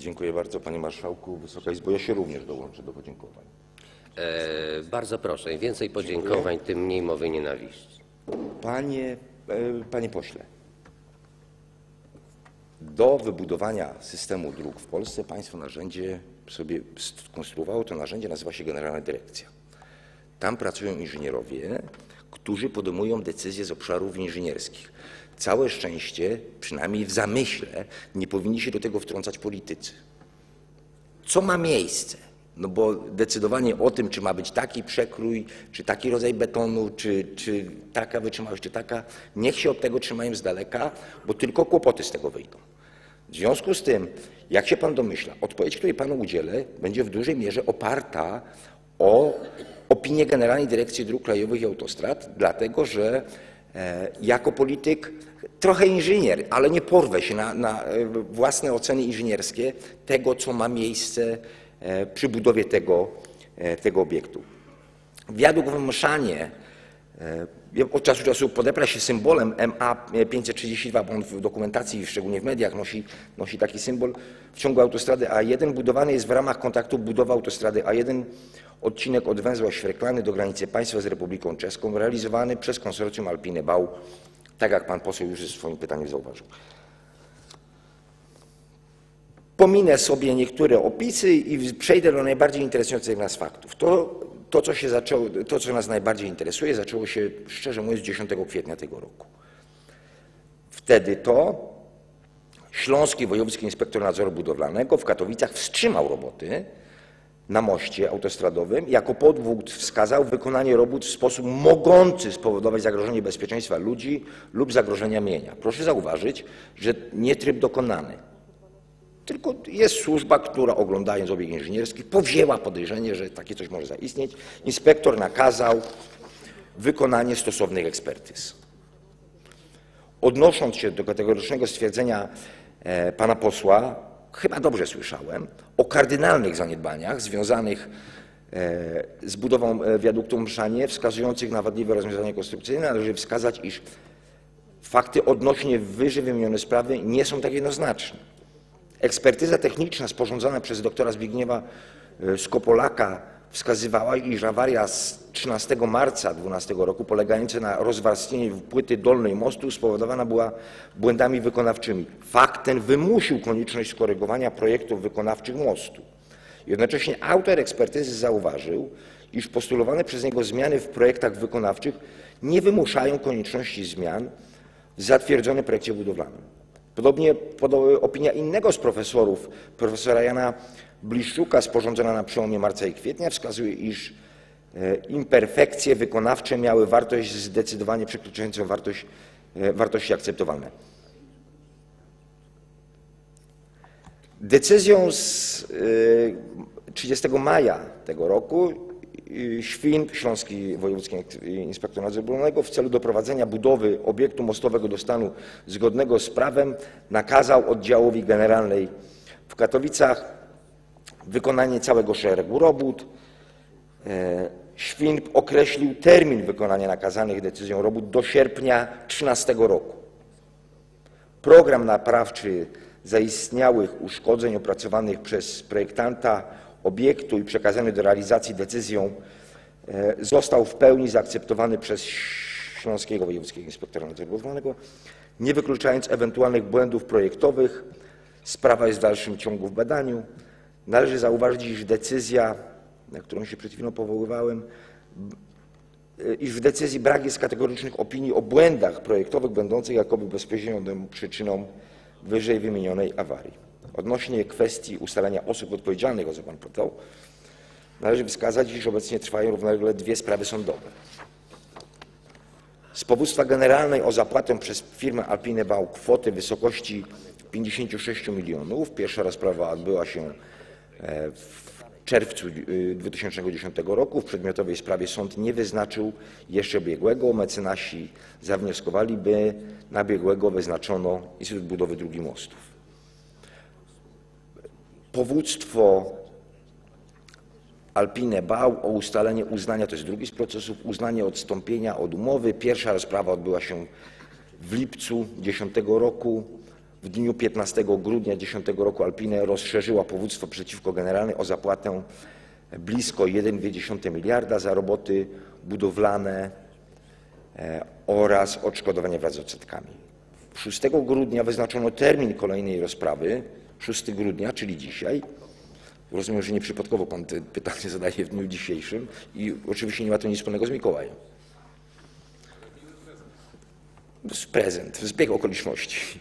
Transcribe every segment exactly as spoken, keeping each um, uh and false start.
Dziękuję bardzo, panie marszałku. Wysoka Izbo, ja się również dołączę do podziękowań. E, bardzo proszę, im więcej podziękowań, tym mniej mowy nienawiści. Panie, e, panie pośle, do wybudowania systemu dróg w Polsce państwo narzędzie sobie skonstruowało. To narzędzie nazywa się Generalna Dyrekcja. Tam pracują inżynierowie, którzy podejmują decyzje z obszarów inżynierskich. Całe szczęście, przynajmniej w zamyśle, nie powinni się do tego wtrącać politycy. Co ma miejsce? No bo decydowanie o tym, czy ma być taki przekrój, czy taki rodzaj betonu, czy, czy taka wytrzymałość, czy taka, niech się od tego trzymają z daleka, bo tylko kłopoty z tego wyjdą. W związku z tym, jak się pan domyśla, odpowiedź, której panu udzielę, będzie w dużej mierze oparta o opinię Generalnej Dyrekcji Dróg Krajowych i Autostrad, dlatego że e, jako polityk, trochę inżynier, ale nie porwę się na, na własne oceny inżynierskie tego, co ma miejsce e, przy budowie tego, e, tego obiektu. Wiadukt w Mszanie e, od czasu do czasu podepra się symbolem M A pięćset trzydzieści dwa, bo on w dokumentacji, szczególnie w mediach, nosi, nosi taki symbol. W ciągu autostrady A jeden budowany jest w ramach kontraktu budowa autostrady A jeden odcinek od węzła Świerklany do granicy państwa z Republiką Czeską, realizowany przez konsorcjum Alpine Bau, tak jak pan poseł już w swoim pytaniu zauważył. Pominę sobie niektóre opisy i przejdę do najbardziej interesujących nas faktów. To, to, co się zaczęło, to, co nas najbardziej interesuje, zaczęło się, szczerze mówiąc, dziesiątego kwietnia tego roku. Wtedy to Śląski Wojewódzki Inspektor Nadzoru Budowlanego w Katowicach wstrzymał roboty na moście autostradowym. Jako powód wskazał wykonanie robót w sposób mogący spowodować zagrożenie bezpieczeństwa ludzi lub zagrożenia mienia. Proszę zauważyć, że nie tryb dokonany, tylko jest służba, która oglądając obiekt inżynierski powzięła podejrzenie, że takie coś może zaistnieć. Inspektor nakazał wykonanie stosownych ekspertyz. Odnosząc się do kategorycznego stwierdzenia e, pana posła, chyba dobrze słyszałem, o kardynalnych zaniedbaniach związanych e, z budową wiaduktu w Mszanie, wskazujących na wadliwe rozwiązania konstrukcyjne, należy wskazać, iż fakty odnośnie wyżej wymienionej sprawy nie są tak jednoznaczne. Ekspertyza techniczna sporządzona przez doktora Zbigniewa Skopolaka wskazywała, iż awaria z trzynastego marca dwunastego roku polegająca na rozwarstwieniu płyty dolnej mostu spowodowana była błędami wykonawczymi. Fakt ten wymusił konieczność skorygowania projektów wykonawczych mostu. Jednocześnie autor ekspertyzy zauważył, iż postulowane przez niego zmiany w projektach wykonawczych nie wymuszają konieczności zmian w zatwierdzonym projekcie budowlanym. Podobnie opinia innego z profesorów, profesora Jana Bliszczuka, sporządzona na przełomie marca i kwietnia, wskazuje, iż imperfekcje wykonawcze miały wartość zdecydowanie przekraczającą wartość, wartości akceptowalne. Decyzją z trzydziestego maja tego roku Świn, Śląski Wojewódzki Inspektor Nadzoru Budowlanego, w celu doprowadzenia budowy obiektu mostowego do stanu zgodnego z prawem nakazał oddziałowi generalnej w Katowicach wykonanie całego szeregu robót. Świn określił termin wykonania nakazanych decyzją robót do sierpnia trzynastego roku. Program naprawczy zaistniałych uszkodzeń opracowanych przez projektanta obiektu i przekazany do realizacji decyzją został w pełni zaakceptowany przez Śląskiego Wojewódzkiego Inspektora Nadzoru Budowlanego, nie wykluczając ewentualnych błędów projektowych. Sprawa jest w dalszym ciągu w badaniu. Należy zauważyć, iż decyzja, na którą się przed chwilą powoływałem, iż w decyzji brak jest kategorycznych opinii o błędach projektowych będących jakoby bezpośrednią przyczyną wyżej wymienionej awarii. Odnośnie kwestii ustalenia osób odpowiedzialnych, o co pan pytał, należy wskazać, iż obecnie trwają równolegle dwie sprawy sądowe. Z powództwa generalnej o zapłatę przez firmę Alpine Bau kwoty w wysokości pięćdziesięciu sześciu milionów. Pierwsza rozprawa odbyła się w czerwcu dwa tysiące dziesiątego roku. W przedmiotowej sprawie sąd nie wyznaczył jeszcze biegłego. Mecenasi zawnioskowali, by na biegłego wyznaczono Instytut Budowy Dróg i Mostów. Powództwo Alpine Bau o ustalenie uznania, to jest drugi z procesów, uznanie odstąpienia od umowy. Pierwsza rozprawa odbyła się w lipcu dwa tysiące dziesiątego roku. w dniu piętnastego grudnia dwa tysiące dziesiątego roku Alpine rozszerzyła powództwo przeciwko generalnej o zapłatę blisko jeden przecinek dwa miliarda za roboty budowlane oraz odszkodowania wraz z odsetkami. szóstego grudnia wyznaczono termin kolejnej rozprawy, szóstego grudnia, czyli dzisiaj. Rozumiem, że nieprzypadkowo Pan te pytanie zadaje w dniu dzisiejszym i oczywiście nie ma to nic wspólnego z Mikołajem. To jest prezent, zbieg okoliczności.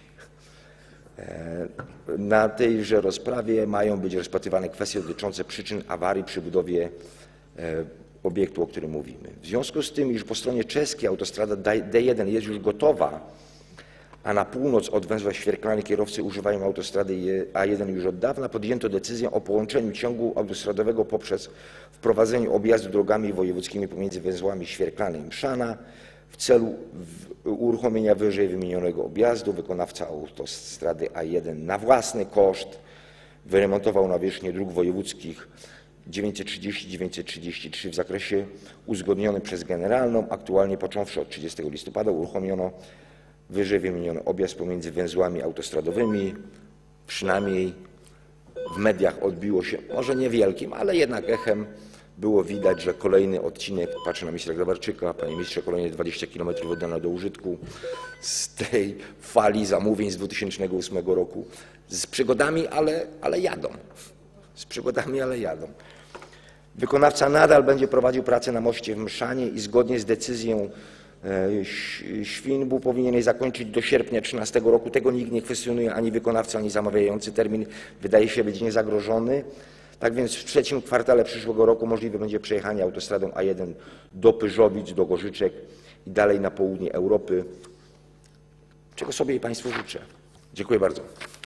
Na tejże rozprawie mają być rozpatrywane kwestie dotyczące przyczyn awarii przy budowie obiektu, o którym mówimy. W związku z tym, iż po stronie czeskiej autostrada D jeden jest już gotowa, a na północ od węzła Świerklany kierowcy używają autostrady A jeden już od dawna, podjęto decyzję o połączeniu ciągu autostradowego poprzez wprowadzenie objazdu drogami wojewódzkimi pomiędzy węzłami Świerklany i Mszana. W celu uruchomienia wyżej wymienionego objazdu wykonawca autostrady A jeden na własny koszt wyremontował nawierzchnię dróg wojewódzkich dziewięćset trzydzieści i dziewięćset trzydzieści trzy w zakresie uzgodnionym przez Generalną. Aktualnie począwszy od trzydziestego listopada uruchomiono wyżej wymieniony objazd pomiędzy węzłami autostradowymi. Przynajmniej w mediach odbiło się, może niewielkim, ale jednak echem było widać, że kolejny odcinek, patrzę na ministra Grabarczyka, panie ministrze, kolejne dwadzieścia kilometrów oddano do użytku z tej fali zamówień z dwa tysiące ósmego roku. Z przygodami, ale, ale jadą. Z przygodami, ale jadą. Wykonawca nadal będzie prowadził pracę na moście w Mszanie i zgodnie z decyzją Świnbu powinien je zakończyć do sierpnia dwa tysiące trzynastego roku. Tego nikt nie kwestionuje, ani wykonawca, ani zamawiający. Termin wydaje się być niezagrożony. Tak więc w trzecim kwartale przyszłego roku możliwe będzie przejechanie autostradą A jeden do Pyżowic, do Gorzyczek i dalej na południe Europy, czego sobie i Państwu życzę. Dziękuję bardzo.